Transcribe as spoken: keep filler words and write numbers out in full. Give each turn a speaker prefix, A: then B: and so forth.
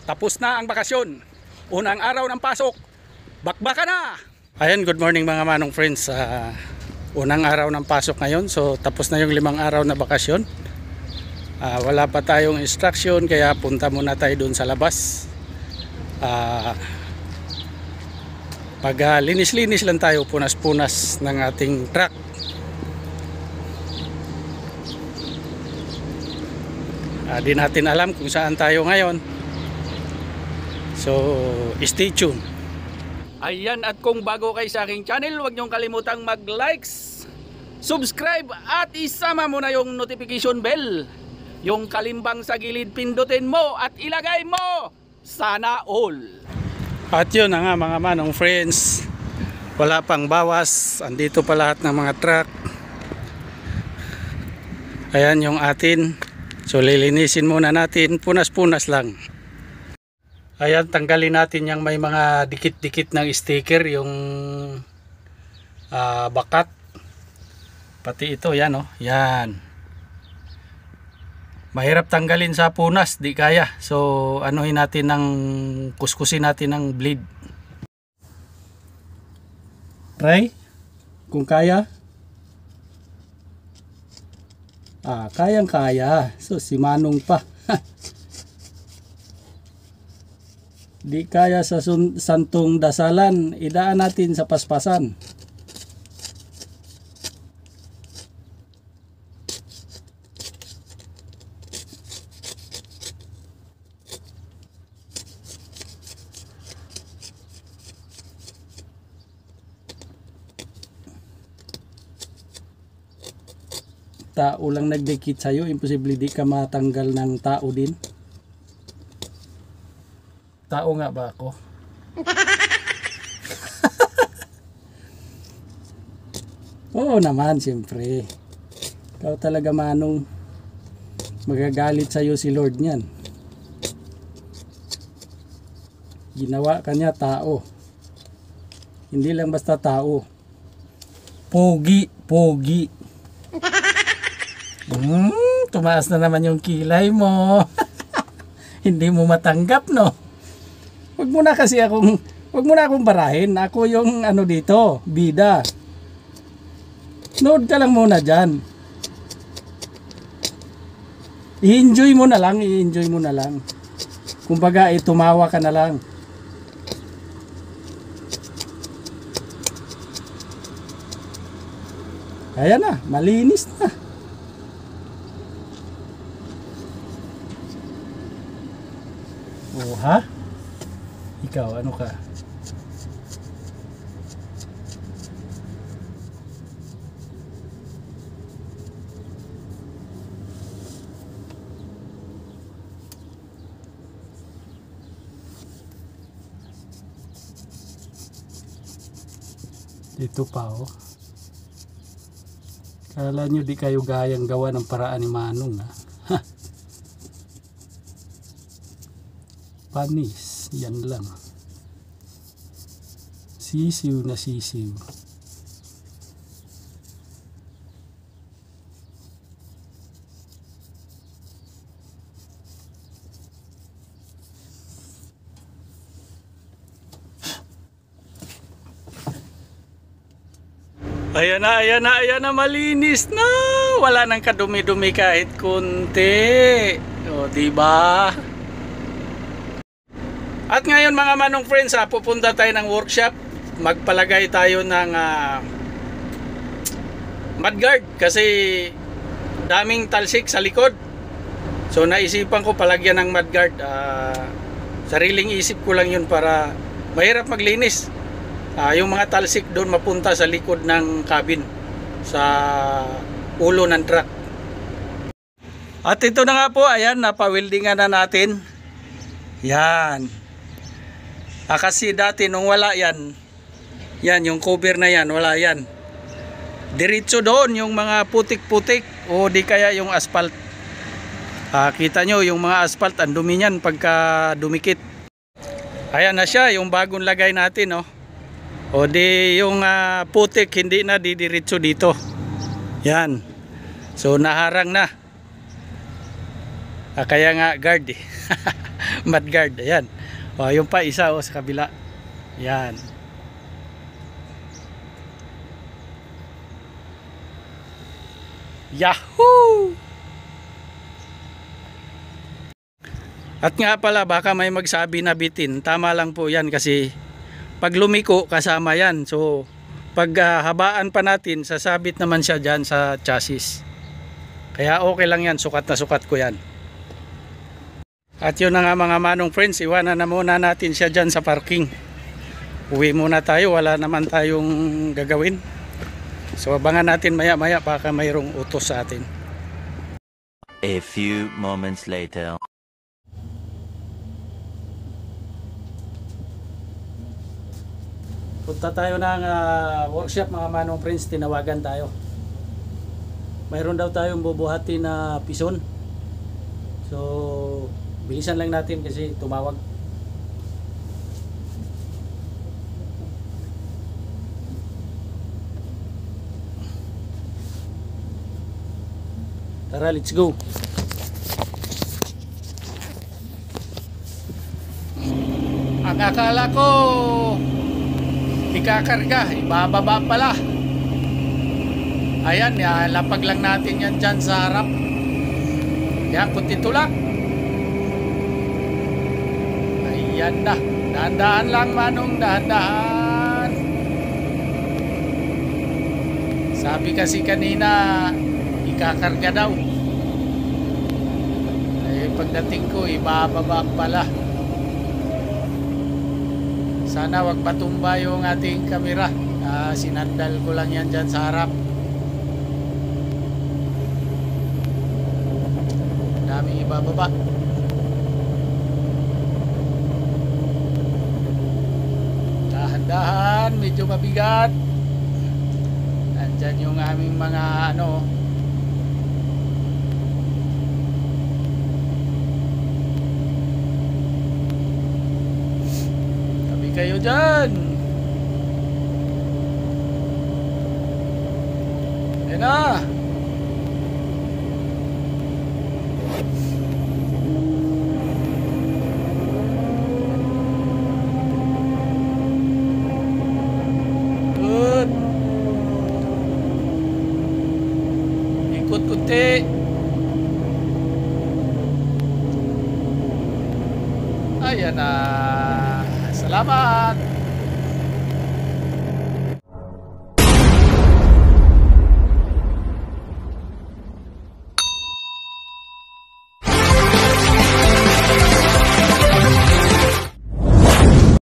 A: Tapos na ang bakasyon. Unang araw ng pasok. Bakbaka na! Ayan, good morning mga manong friends. Uh, unang araw ng pasok ngayon. So tapos na yung limang araw na bakasyon. Uh, wala pa tayong instruction kaya punta muna tayo dun sa labas. Uh, pag uh, linis-linis lang tayo, punas-punas ng ating truck. Uh, di natin alam kung saan tayo ngayon. So, stay tuned. Ayan, at kung bago kayo sa aking channel, huwag niyong kalimutang mag-likes, subscribe, at isama mo na yung notification bell. Yung kalimbang sa gilid, pindutin mo at ilagay mo. Sana all. At yun na nga mga manong friends, wala pang bawas. Andito pa lahat ng mga truck. Ayan yung atin. So, lilinisin muna natin. Punas-punas lang. Ayan, tanggalin natin yung may mga dikit-dikit ng sticker, yung uh, bakat. Pati ito, yan o. Oh, yan. Mahirap tanggalin sa punas, di kaya. So, anuhin natin ng, kuskusin natin ng blade. Try, kung kaya. Ah, kayang-kaya. So, si Manong pa. Di kaya sa santong dasalan, idaan natin sa paspasan. Tao lang nagdikit sa'yo, imposible di ka matanggal ng tao din. Tao nga ba ako? Oo naman, siyempre. Ikaw talaga manong, magagalit sa'yo si Lord niyan. Ginawa kanya tao. Hindi lang basta tao. Pogi, pogi. Hmm, tumaas na naman yung kilay mo. Hindi mo matanggap, no? Wag mo na kasi akong, wag mo na akong barahin. Ako yung ano dito, bida. Nood ka lang muna dyan. I-enjoy mo na lang, i-enjoy mo na lang. Kumbaga, eh, tumawa ka na lang. Ayan na, malinis na. Oh, ha? Ikaw, ano ka? Dito pa, oh. Kala nyo di kayo gayang gawa ng paraan ni Manong, ha? Ha? Panis, yan lang. Sisiw na sisiw. Ayan na, ayan na, ayan na, malinis na. Wala nang kadumi-dumi kahit kunti. O, diba? At ngayon mga manong friends, ha, pupunta tayo ng workshop. Magpalagay tayo ng uh, mudguard kasi daming talsik sa likod. So naisipan ko palagyan ng mudguard. Uh, sariling isip ko lang yun para mahirap maglinis. Uh, yung mga talsik doon mapunta sa likod ng cabin, sa ulo ng truck. At ito na nga po, ayan, napawildingan na natin. Yan. Ah, kasi dati nung wala yan, yan yung cover na yan, wala yan. Diretso doon yung mga putik-putik o di kaya yung asphalt. Ah, kita nyo yung mga asphalt, ang dumi niyan pagka dumikit. Ayan na siya, yung bagong lagay natin, oh. O di yung uh, putik hindi na didiretso dito. Yan. So naharang na. Ah, kaya nga guard eh. Mudguard, ayan. O, yung pa isa o sa kabila. Yan. Yahoo! At nga pala, baka may magsabi na bitin. Tama lang po yan kasi pag lumiko, kasama yan. So, pag uh, habaan pa natin, sasabit naman siya dyan sa chassis. Kaya okay lang yan, sukat na sukat ko yan. At yun na nga mga manong friends, iwanan na muna natin siya dyan sa parking. Uwi muna tayo, wala naman tayong gagawin. So abangan natin maya maya, baka mayroong utos sa atin.
B: A few moments later.
A: Punta tayo ng uh, workshop mga manong friends, tinawagan tayo. Mayroon daw tayong bubuhati na pison. So bilisan lang natin kasi tumawag. Tara, let's go. Ang akala ko ikakarga, ibababa pala. Ayan, lapag lang natin yan dyan sa harap. Yan, kunti tulak. Ayan na, dahan-dahan lang manong, dahan-dahan. Sabi kasi kanina ikakarga daw. Eh pagdating ko ibababa pala. Sana wag patumba yung ating kamera. Ah, sinandal ko lang yan dyan sa harap. Daming ibababa. Dahan-dahan, medyo mabigat. Nandyan yung aming mga ano, tabi kayo dyan. Ayan na. Kunti. Ayan na. Salamat.